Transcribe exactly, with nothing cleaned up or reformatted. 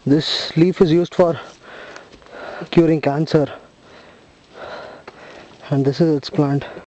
This leaf is used for curing cancer, and this is its plant.